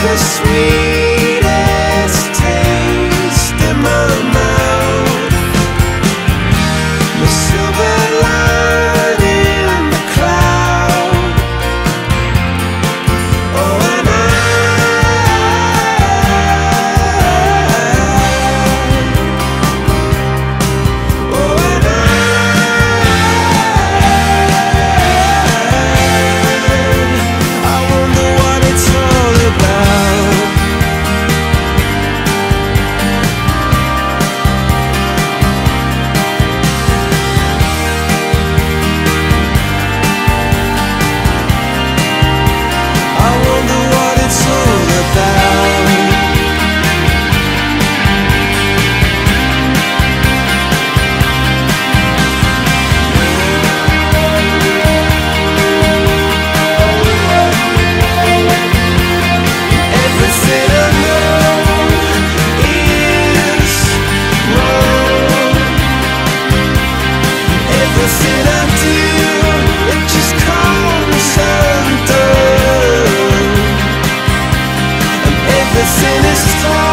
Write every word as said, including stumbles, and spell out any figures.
the sweetest taste in my mouth. The silver line in the cloud. Oh, and I, oh, and I, I wonder what it's all about. I wonder what it's all about. Everything I know is wrong. Everything I do, it just comes undone. And everything is torn.